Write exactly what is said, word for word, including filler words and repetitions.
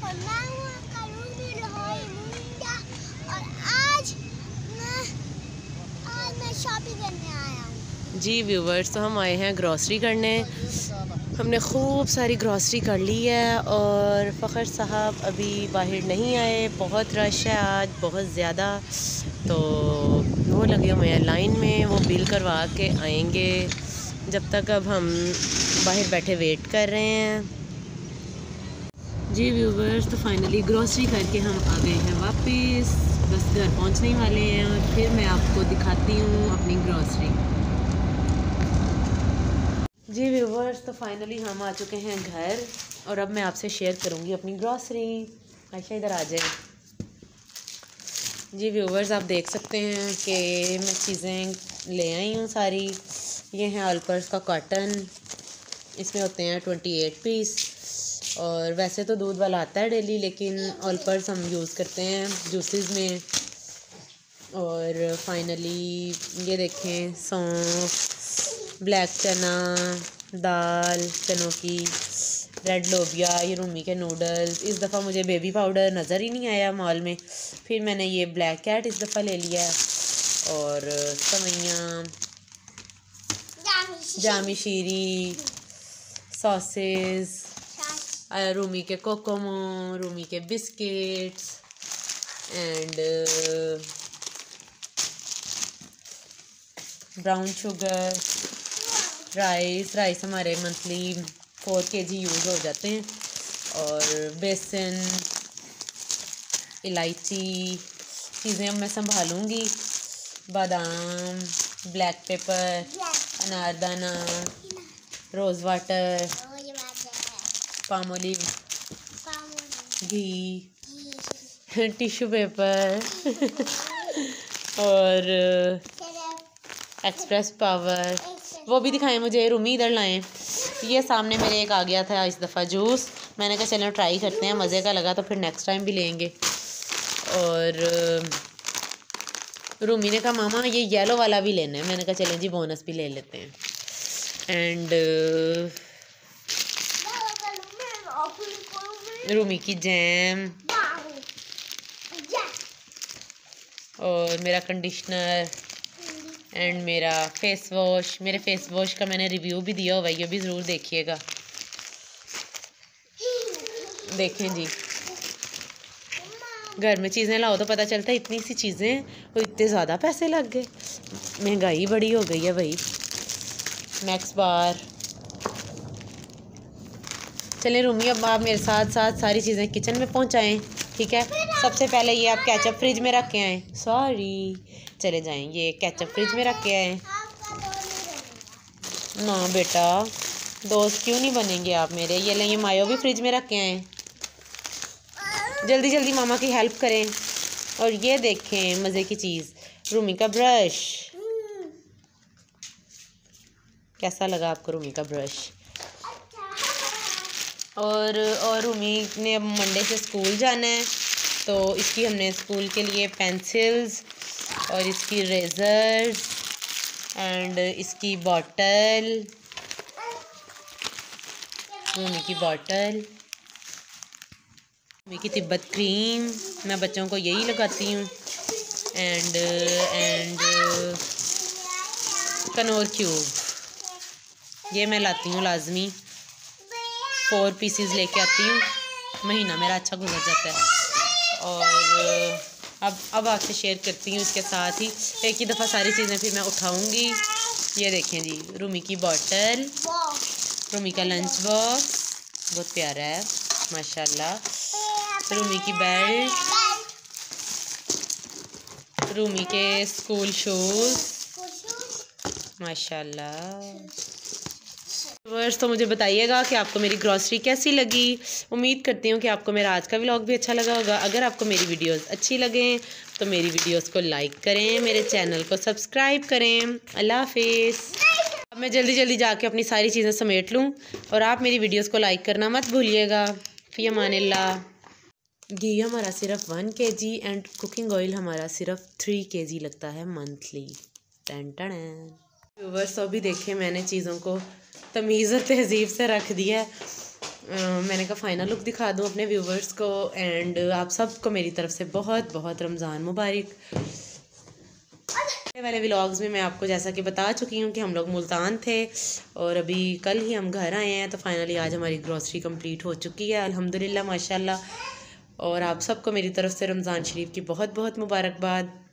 और मैं हूँ करूँगी लाहौर मुंडा और आज मैं आज मैं शॉपिंग करने आया हूँ। जी व्यूवर्स, तो हम आए हैं ग्रॉसरी करने। हमने खूब सारी ग्रॉसरी कर ली है और फ़खर साहब अभी बाहर नहीं आए। बहुत रश है आज, बहुत ज़्यादा। तो वो लगे हुए हैं लाइन में, वो बिल करवा के आएंगे। जब तक अब हम बाहर बैठे वेट कर रहे हैं। जी व्यूवर्स, तो फाइनली ग्रॉसरी करके हम आ गए हैं वापस। बस घर पहुंचने वाले हैं और फिर मैं आपको दिखाती हूँ अपनी ग्रॉसरी। जी व्यूवर्स, तो फाइनली हम आ चुके हैं घर और अब मैं आपसे शेयर करूँगी अपनी ग्रॉसरी। आयशा इधर आ जाए। जी व्यूवर्स, आप देख सकते हैं कि मैं चीज़ें ले आई हूँ सारी। ये हैं ऑलपर्स का कॉटन, इसमें होते हैं ट्वेंटी एट पीस। और वैसे तो दूध वाला आता है डेली, लेकिन ऑलपर्स हम यूज़ करते हैं जूसेस में। और फाइनली ये देखें, सौंफ, ब्लैक चना दाल, चनों की, रेड लोबिया, ये रूमी के नूडल्स। इस दफ़ा मुझे बेबी पाउडर नज़र ही नहीं आया मॉल में, फिर मैंने ये ब्लैक कैट इस दफ़ा ले लिया है। और सवैयाँ, जामी शीरी, सॉसेस, रूमी के कोकोमो, रूमी के biscuits and brown sugar, rice rice हमारे monthly four K G use हो जाते हैं। और बेसन, इलायची, चीज़ें अब मैं संभालूँगी। बादाम, ब्लैक पेपर, अनारदाना, रोज़ वाटर, पाम ओलिव, घी, टिश्यू पेपर और एक्सप्रेस पावर। वो भी दिखाएं मुझे, रूमी इधर लाएं। ये सामने मेरे एक आ गया था इस दफ़ा जूस, मैंने कहा चलो ट्राई करते हैं, मज़े का लगा तो फिर नेक्स्ट टाइम भी लेंगे। और रूमी ने कहा मामा ये येलो वाला भी लेना है, मैंने कहा चलें जी बोनस भी ले लेते हैं। एंड रूमी की जैम और मेरा कंडीशनर एंड मेरा फेस वॉश। मेरे फेस वॉश का मैंने रिव्यू भी दिया हुआ है, ये भी ज़रूर देखिएगा। देखें जी, घर में चीज़ें लाओ तो पता चलता है इतनी सी चीज़ें और इतने ज़्यादा पैसे लग गए। महंगाई बड़ी हो गई है भाई। Max bar. चलें रूमी, अब आप मेरे साथ साथ सारी चीज़ें किचन में पहुंचाएं, ठीक है। सबसे पहले ये आप केचप फ्रिज में रख के आएँ। सॉरी, चले जाएं, ये केचप फ्रिज में रख के आएँ। ना बेटा, दोस्त क्यों नहीं बनेंगे आप मेरे। ये लें, ये मायो भी फ्रिज में रख के आएँ। जल्दी जल्दी मामा की हेल्प करें। और ये देखें मज़े की चीज़, रूमी का ब्रश। कैसा लगा आपको रूमी का ब्रश? और और रूमी ने अब मंडे से स्कूल जाना है, तो इसकी हमने स्कूल के लिए पेंसिल्स और इसकी रेज़र्स एंड इसकी बॉटल, रूमी की बॉटल, रूमी की तिब्बत क्रीम, मैं बच्चों को यही लगाती हूँ। एंड एंड कनौर क्यूब, ये मैं लाती हूँ लाजमी, फोर पीसीज लेके आती हूँ, महीना मेरा अच्छा गुजर जाता है। और अब अब आपसे शेयर करती हूँ इसके साथ ही एक ही दफ़ा सारी चीज़ें फिर मैं उठाऊँगी। ये देखें जी, रूमी की बॉटल, रूमी का लंच बॉक्स बहुत प्यारा है माशाल्लाह, रूमी की बेल्ट, रूमी के स्कूल शूज़ माशाल्लाह। व्यूअर्स, तो मुझे बताइएगा कि आपको मेरी ग्रॉसरी कैसी लगी। उम्मीद करती हूँ कि आपको मेरा आज का व्लॉग भी अच्छा लगा होगा। अगर आपको मेरी वीडियोस अच्छी लगें तो मेरी वीडियोस को लाइक करें, मेरे चैनल को सब्सक्राइब करें। अल्लाह हाफिज़। अब मैं जल्दी जल्दी जाके अपनी सारी चीज़ें समेट लूँ और आप मेरी वीडियोस को लाइक करना मत भूलिएगा। फ़ी अमानिल्लाह। घी हमारा सिर्फ वन के जी एंड कुकिंग ऑयल हमारा सिर्फ थ्री के जी लगता है मंथली। Ton ton. व्यूअर्स, तो अभी देखें मैंने चीज़ों को तमीज़ और तहज़ीब से रख दिया है मैंने कहा फ़ाइनल लुक दिखा दूँ अपने व्यूवर्स को। एंड आप सबको मेरी तरफ से बहुत बहुत रमज़ान मुबारक। पहले वाले व्लॉग्स में मैं आपको जैसा कि बता चुकी हूँ कि हम लोग मुल्तान थे और अभी कल ही हम घर आए हैं। तो फाइनली आज हमारी ग्रॉसरी कंप्लीट हो चुकी है अल्हम्दुलिल्लाह माशाल्लाह। और आप सबको मेरी तरफ से रमज़ान शरीफ की बहुत बहुत मुबारकबाद।